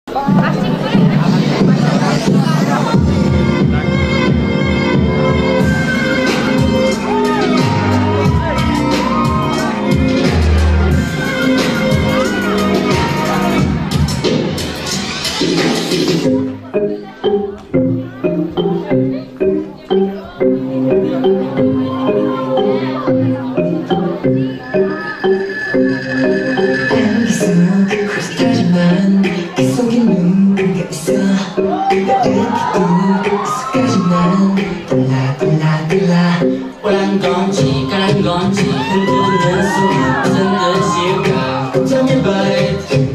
뻔한 건지 까란 건지 흔드는 소리 무슨 뜻일까 Tell me about it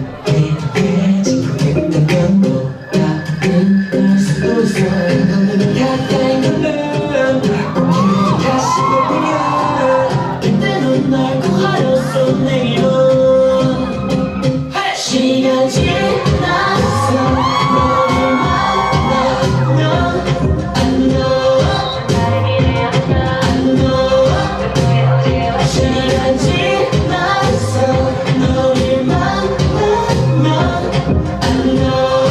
지금했던 건보다 날 수도 있어 너는 가까이 가면 꼭 다시 보면 그때는 날 구하였어 내일은 시간 지나서 너를 만나면 I know 시간 지나서 너를 만나면 I know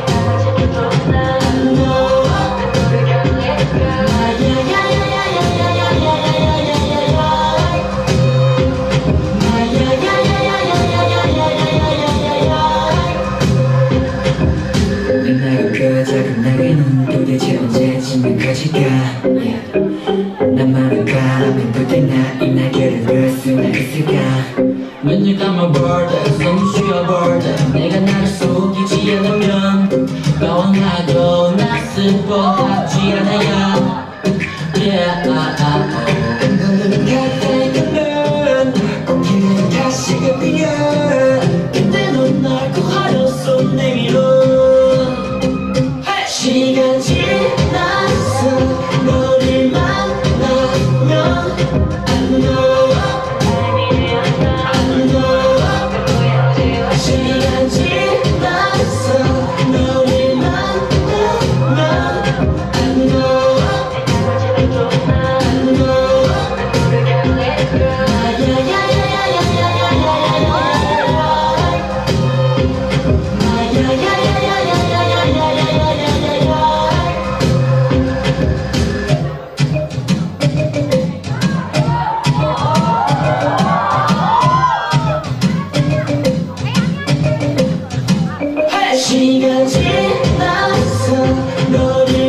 그 작은 나이는 도대체 언제쯤 커질까 나만의 바람이 불 때나 이 날개를 걸 수는 있을까 눈을 감아볼 때 숨 쉬어볼 때 내가 나를 속이지 않으면 방황하고 나스보하지 않아요 Yeah 너는 가까이 가면 꼭 다시 가면 그때는 날 구하였어 내일은 시간 지나서 너를 만나면 I know 시간 지나서 너를 만나면 I know 시간 지나서 너를